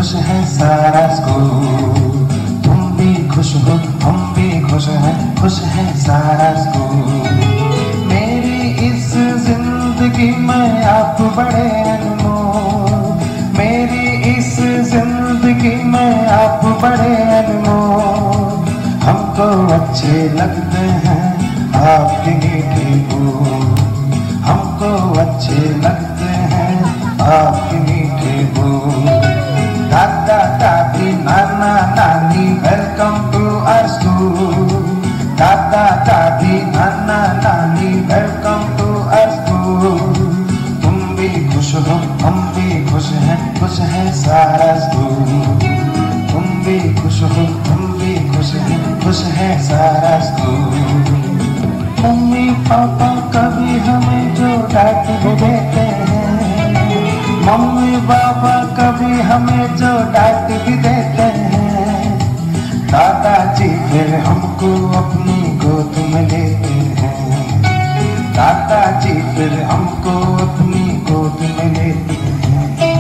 खुश है सारा स्कूल। तुम भी खुश हो, हम भी खुश है सारा स्कूल। मेरी इस जिंदगी में आप बड़े अनमोल, मेरी इस जिंदगी में आप बड़े अनमोल। हमको अच्छे लगते हैं आपके मीठे बोल, हमको अच्छे लगते हैं आपके मीठे बोल। दादा दादी नाना नानी वेलकम टू आवर स्कूल। दादा दादी नाना नानी वेलकम टू आवर स्कूल। तुम भी खुश हो, हम भी खुश है सारा स्कूल। तुम भी खुश हो, हम भी खुश है सारा स्कूल। मम्मी पापा कभी हमें जो डांट भी देते हैं, मम्मी पापा कभी हमें जो डांट भी देते हैं, दादाजी फिर हमको अपनी गोद में लेते हैं। दादाजी फिर हमको अपनी गोद में लेते हैं।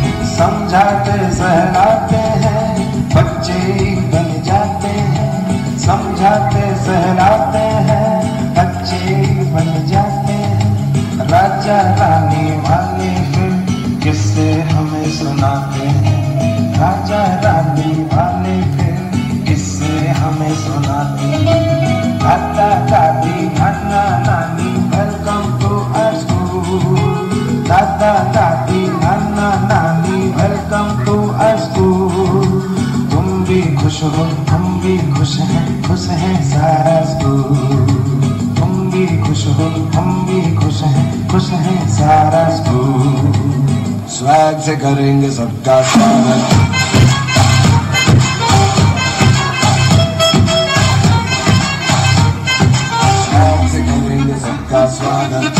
समझाते सहलाते हैं बच्चे बन जाते हैं, समझाते सहलाते हैं बच्चे बन जाते हैं। राजा रानी वाले फिर किस्से हमें सुनाते हैं, राजा रानी वाले फिर किस्से हमें सुनाते हैं। दादा दादी नाना नानी वेलकम टू आवर स्कूल। दादा दादी नाना नानी वेलकम टू आवर स्कूल। तुम भी खुश हो, हम भी खुश है सारा स्कूल। तुम भी खुश हो, हम भी खुश है सारा स्कूल। स्वैग से करेंगे सबका स्वागत। स्वैग से करेंगे सबका स्वागत।